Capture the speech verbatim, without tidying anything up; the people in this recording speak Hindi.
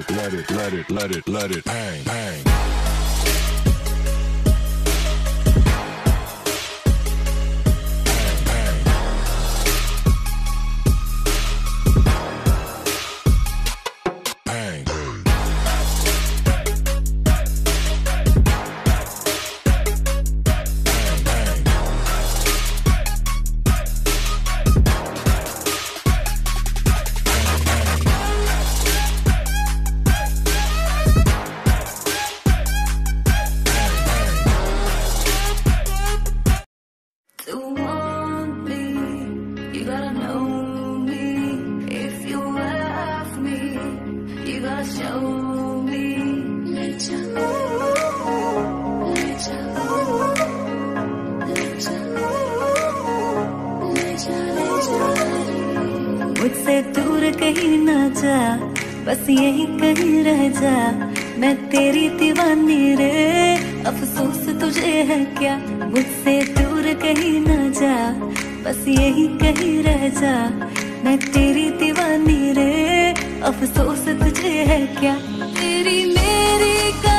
let it, let it, let it, let it bang, bang. मुझसे दूर कहीं ना जा, बस यही कहीं रह जा। मैं तेरी दीवानी रे, अफसोस तुझे है क्या। मुझसे दूर कहीं ना जा, बस यही कहीं रह जा। मैं तेरी दीवानी रे, अफसोस तुझे है क्या। तेरी मेरी